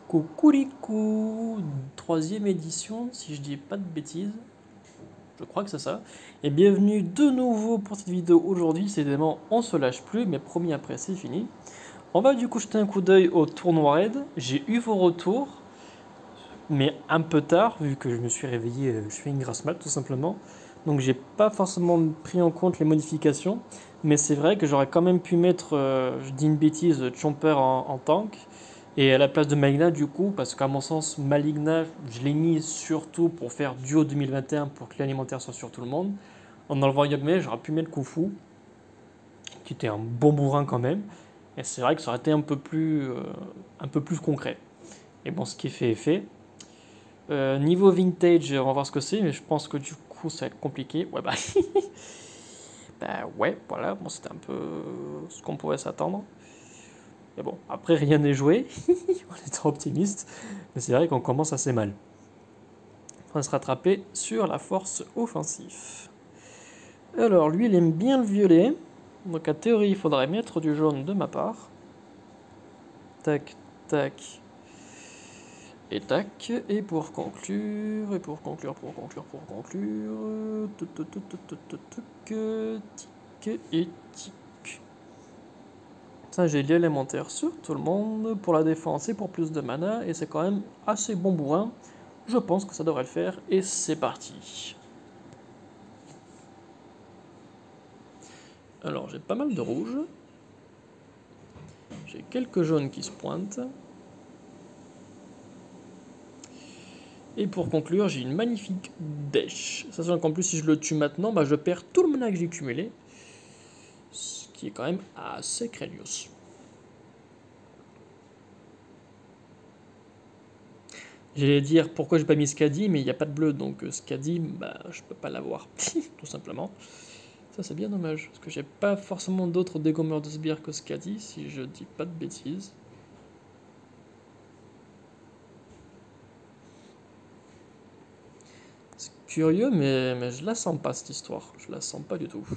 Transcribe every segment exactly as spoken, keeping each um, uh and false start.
Coucoulicou, troisième édition, si je dis pas de bêtises. Je crois que c'est ça. Et bienvenue de nouveau pour cette vidéo aujourd'hui. C'est évidemment, on se lâche plus, mais promis après, c'est fini. On va du coup jeter un coup d'œil au tournoi raid. J'ai eu vos retours, mais un peu tard, vu que je me suis réveillé, euh, je fais une grasse mat tout simplement. Donc j'ai pas forcément pris en compte les modifications, mais c'est vrai que j'aurais quand même pu mettre, euh, je dis une bêtise, Chomper en, en tank. Et à la place de Maligna, du coup, parce qu'à mon sens, Maligna, je l'ai mis surtout pour faire duo deux mille vingt et un pour que l'alimentaire soit sur tout le monde. En enlevant Yogme, j'aurais pu mettre Khufu, qui était un bon bourrin quand même. Et c'est vrai que ça aurait été un peu plus, euh, un peu plus concret. Et bon, ce qui est fait est fait. Euh, niveau vintage, on va voir ce que c'est, mais je pense que du coup, ça va être compliqué. Ouais, bah. bah ouais, voilà, bon, c'était un peu ce qu'on pouvait s'attendre. Mais bon, après, rien n'est joué. On est trop optimiste. Mais c'est vrai qu'on commence assez mal. On va se rattraper sur la force offensive. Alors, lui, il aime bien le violet. Donc, en théorie, il faudrait mettre du jaune de ma part. Tac, tac. Et tac. Et pour conclure, et pour conclure, pour conclure, pour conclure. Tic et tic. Ça, j'ai l'élémentaire sur tout le monde pour la défense et pour plus de mana. Et c'est quand même assez bon bourrin. Je pense que ça devrait le faire. Et c'est parti. Alors, j'ai pas mal de rouge. J'ai quelques jaunes qui se pointent. Et pour conclure, j'ai une magnifique dèche. Sachant qu'en plus, si je le tue maintenant, bah, je perds tout le mana que j'ai cumulé. Ce qui est quand même assez craignos. J'allais dire pourquoi j'ai pas mis Skadi, mais il n'y a pas de bleu, donc Skadi, bah, je peux pas l'avoir, tout simplement. Ça, c'est bien dommage, parce que j'ai pas forcément d'autres dégommeurs de sbires que Skadi, si je dis pas de bêtises. C'est curieux, mais, mais je la sens pas, cette histoire. Je la sens pas du tout.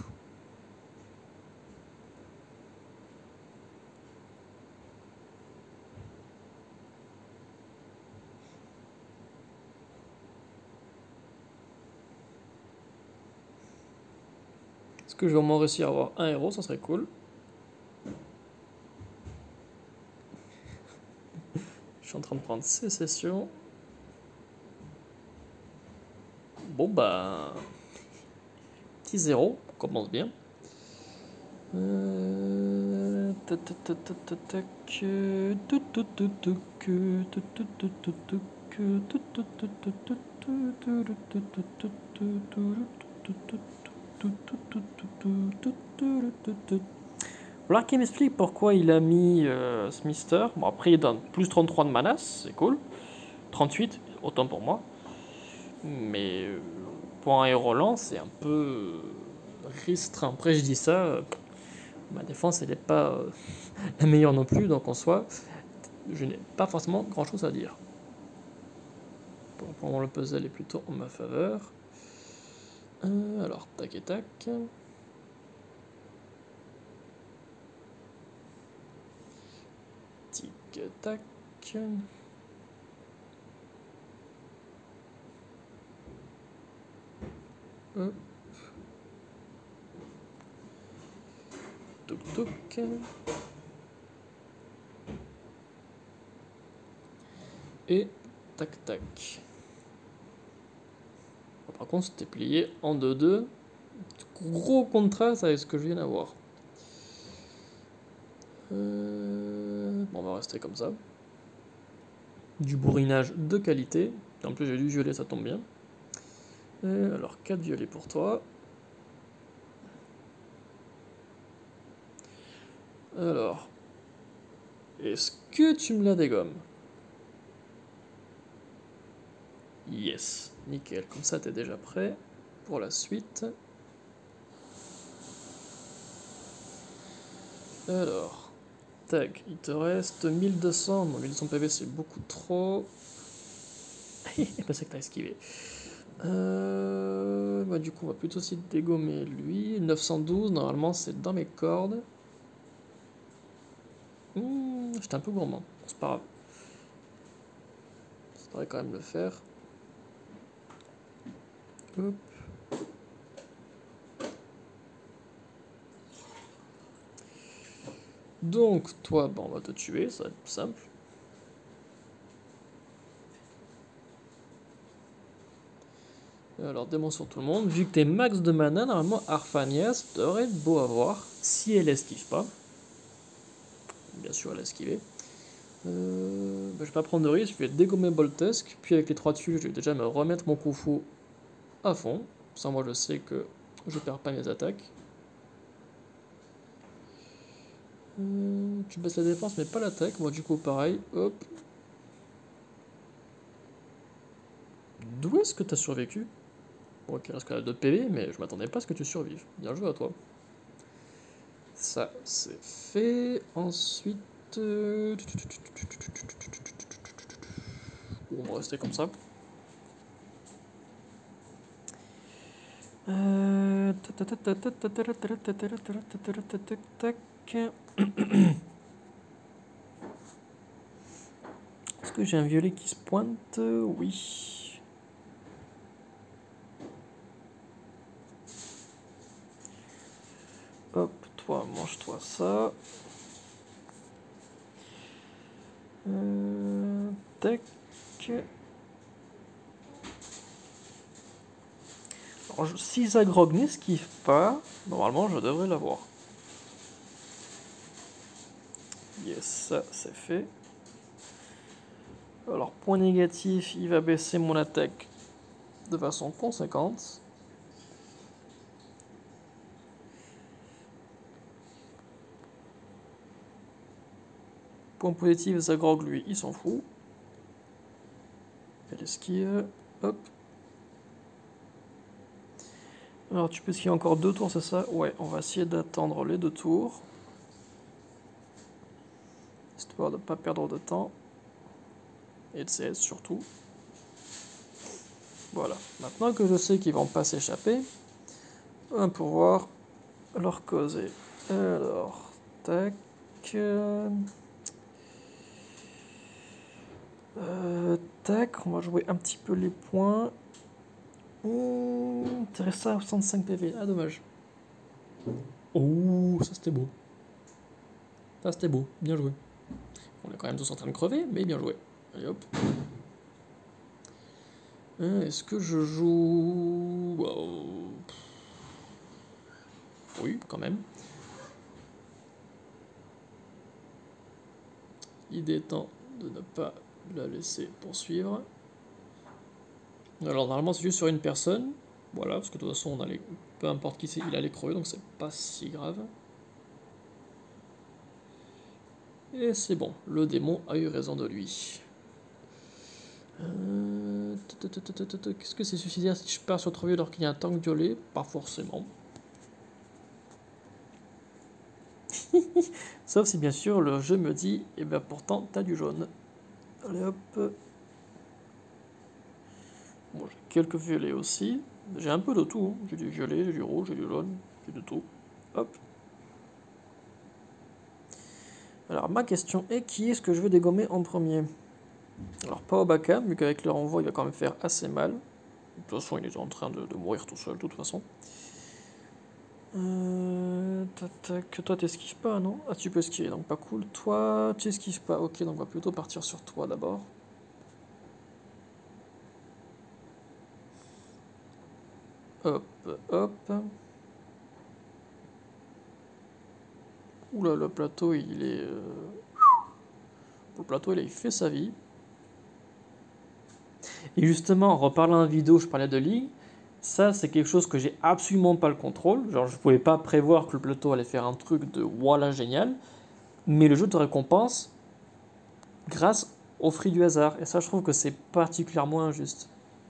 Est-ce que je vais au moins réussir à avoir un héros? Ça serait cool. Je suis en train de prendre sécession. Bon bah... Petit zéro, on commence bien. Euh... Voilà qui m'explique pourquoi il a mis euh, Smithster. Bon, après, il donne plus trente-trois de mana, c'est cool. trente-huit, autant pour moi. Mais euh, pour un héros lent, c'est un peu restreint. Après, je dis ça, euh, ma défense, elle n'est pas euh, la meilleure non plus, donc en soi, je n'ai pas forcément grand chose à dire. Bon, pour moi, le puzzle est plutôt en ma faveur. Euh, alors, tac et tac. Tic tac. Hop. Toc toc. Et tac tac. Par contre, c'était plié en deux deux. Gros contraste avec ce que je viens d'avoir. Euh... Bon, on va rester comme ça. Du bourrinage de qualité. En plus, j'ai du violet, ça tombe bien. Et alors, quatre violets pour toi. Alors, est-ce que tu me la dégommes? Yes, nickel. Comme ça, t'es déjà prêt pour la suite. Alors, tac, il te reste mille deux cents. Non, mille deux cents P V, c'est beaucoup trop. C'est pas ça que t'as esquivé. Euh, bah, du coup, on va plutôt essayer de dégommer lui. neuf cent douze, normalement, c'est dans mes cordes. Mmh, j'étais un peu gourmand, c'est pas grave. devrait quand même le faire. Hop. Donc, toi, bon, on va te tuer, ça va être plus simple. Alors, démon sur tout le monde. Vu que t'es max de mana, normalement, Arfanias devrait être beau à voir. Si elle esquive pas. Bien sûr, elle a esquivé. Euh, bah, je vais pas prendre de risque, je vais dégommer Boltesque. Puis avec les trois dessus, je vais déjà me remettre mon Khufu à fond. Ça, moi, je sais que je perds pas mes attaques. Euh, tu baisses la défense, mais pas l'attaque. Moi, du coup, pareil. Hop. D'où est-ce que t'as survécu? Bon, ok, il reste quand même deux P V, mais je m'attendais pas à ce que tu survives. Bien joué à toi. Ça, c'est fait. Ensuite... euh, On va rester comme ça. Euh... Est-ce que j'ai un violet qui se pointe? Oui. Hop, toi, mange-toi ça. Euh... Tac. Alors, je- si Zagrog n'esquive pas, normalement je devrais l'avoir. Yes, ça c'est fait. Alors, point négatif, il va baisser mon attaque de façon conséquente. Point positif, Zagrog, lui, il s'en fout. Elle esquive. Hop. Alors, tu peux esquiver encore deux tours, c'est ça? Ouais, on va essayer d'attendre les deux tours. Histoire de ne pas perdre de temps. Et de C S surtout. Voilà. Maintenant que je sais qu'ils vont pas s'échapper, on va pouvoir leur causer. Alors, tac. Euh, tac, on va jouer un petit peu les points. Mmh, Teresa à soixante-cinq P V. Ah, dommage. Oh, ça c'était beau. Ça c'était beau. Bien joué. On est quand même tous en train de crever, mais bien joué. Allez hop. Euh, Est-ce que je joue... Wow. Oui, quand même. L'idée étant de ne pas la laisser poursuivre. Alors normalement c'est juste sur une personne. Voilà, parce que de toute façon on allait... peu importe qui c'est, il allait crever, donc c'est pas si grave. Et c'est bon, le démon a eu raison de lui. Euh... Qu'est-ce que c'est suicidaire si je pars sur trois vieux alors qu'il y a un tank violet? Pas forcément. Sauf si bien sûr le jeu me dit, et eh ben pourtant t'as du jaune. Allez hop. Bon, j'ai quelques violets aussi. J'ai un peu de tout. Hein. J'ai du violet, j'ai du rouge, j'ai du jaune, j'ai de tout. Hop. Alors ma question est, qui est-ce que je veux dégommer en premier? Alors pas Obaka, vu qu'avec le renvoi il va quand même faire assez mal. De toute façon il est en train de, de mourir tout seul de toute façon. Euh, tac, toi t'esquives pas, non? Ah tu peux esquiver, donc pas cool. Toi tu esquives pas, ok, donc on va plutôt partir sur toi d'abord. Hop, hop. Oula, le plateau il est... Euh... Le plateau il fait sa vie. Et justement, en reparlant en vidéo, je parlais de ligue. Ça, c'est quelque chose que j'ai absolument pas le contrôle. Genre, je pouvais pas prévoir que le plateau allait faire un truc de voilà génial. Mais le jeu te récompense grâce au fruit du hasard. Et ça, je trouve que c'est particulièrement injuste.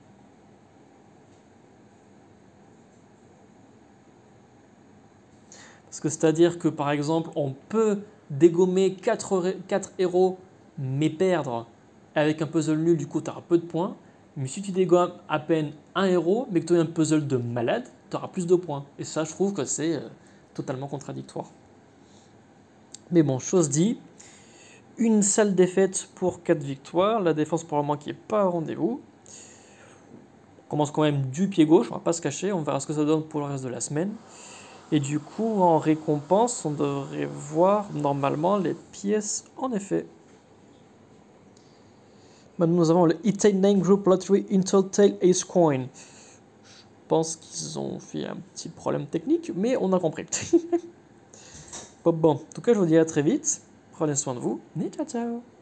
Parce que c'est-à-dire que par exemple, on peut dégommer quatre héros, mais perdre avec un puzzle nul, du coup, tu auras peu de points. Mais si tu dégommes à peine un héros, mais que tu as un puzzle de malade, tu auras plus de points. Et ça, je trouve que c'est euh, totalement contradictoire. Mais bon, chose dit, Une sale défaite pour quatre victoires. La défense pour le moment qui n'est pas au rendez-vous. On commence quand même du pied gauche, on va pas se cacher. On verra ce que ça donne pour le reste de la semaine. Et du coup, en récompense, on devrait voir normalement les pièces en effet. Maintenant, nous avons le Itai Nine Group Lottery Intel Tail Ace Coin. Je pense qu'ils ont fait un petit problème technique, mais on a compris. Bon, bon, en tout cas, je vous dis à très vite. Prenez soin de vous. Et ciao, ciao.